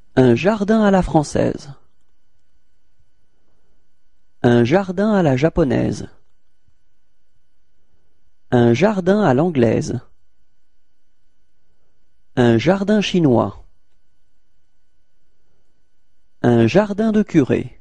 Un jardin à la française. Un jardin à la japonaise. Un jardin à l'anglaise. Un jardin chinois. Un jardin de curé.